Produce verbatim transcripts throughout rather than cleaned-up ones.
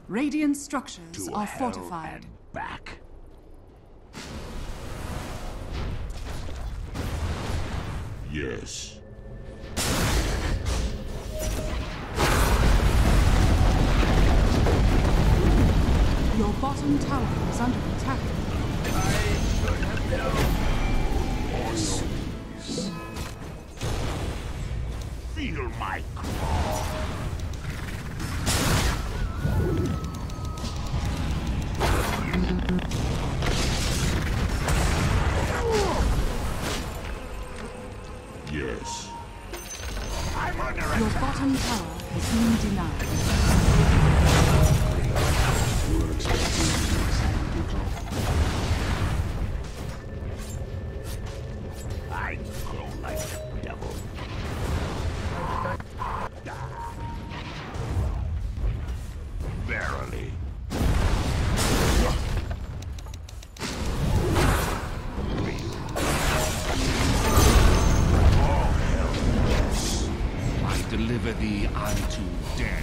Radiant structures To are hell fortified. and back. Yes. Your bottom tower is under attack. Horses. Feel my claw. Yes. I'm under attack. Your bottom tower has been denied. I grow like the devil. Verily. Oh, hell yes. I deliver thee unto death.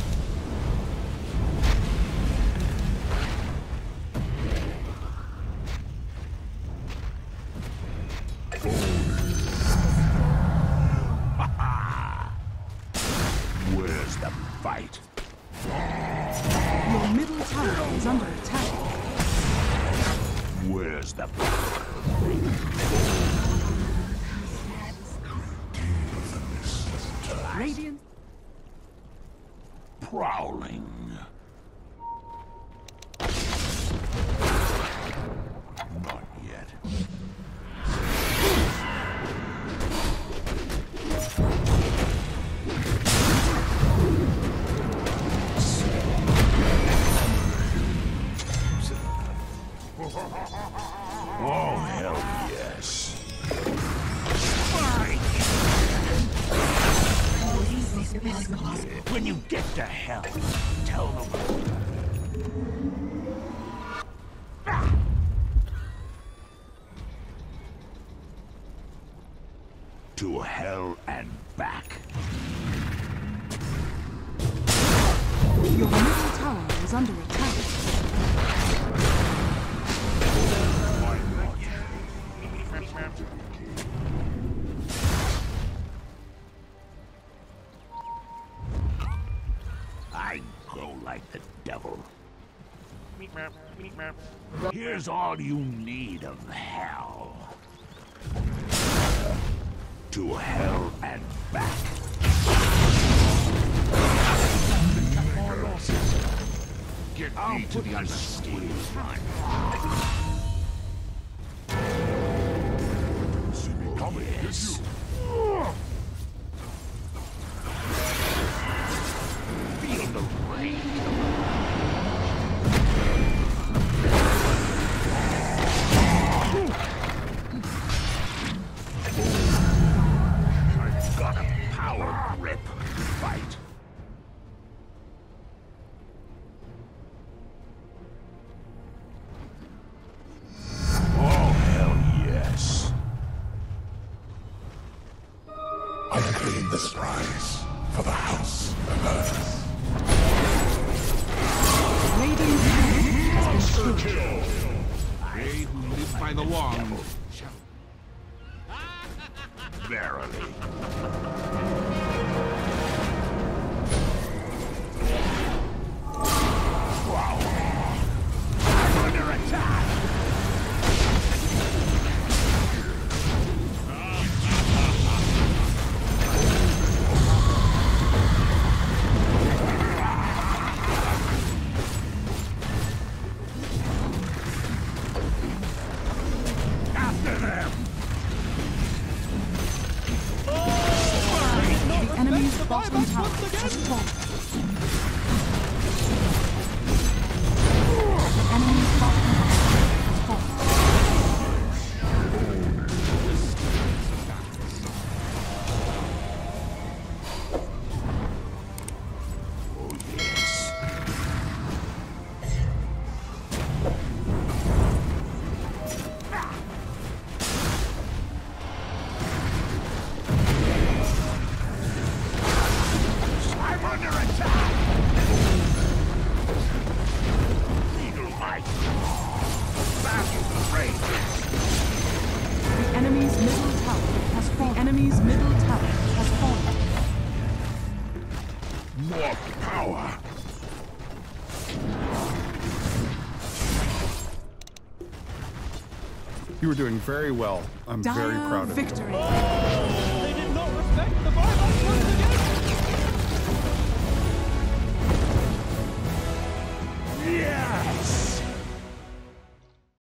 Where's the fight? Your middle tower is under attack. Where's the Radiant. prowling? Not yet. Oh, hell yes. When you get to hell, tell them. To hell and back. Your middle tower is under attack. I grow like the devil. Here's all you need of hell. To hell and back. Get me to the unscathed line. See me coming, yes. Feel the rain. I've got a power grip. Fight. Oh, hell yes. I claim this prize for the House of Earth. Radiant has been killed. They who live by the wand. Verily. Wow. I'm under attack. After them. The enemy's bottom tower has fallen. The enemy's bottom tower Oh, yes. I'm under attack. enemy's middle tower has fallen. More power. You were doing very well. I'm Dire very proud of victory. you. They did not respect the Vargas once again! Yeah!